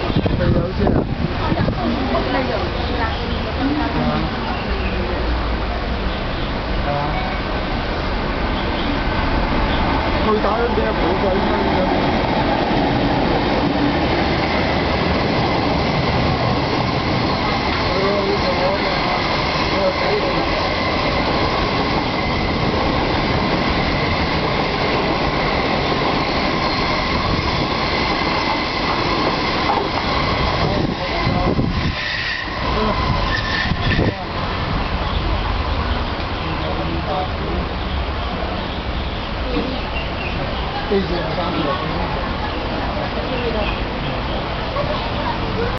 北邮线。佢打咗幾多寶貴分㗎？ 这些商品。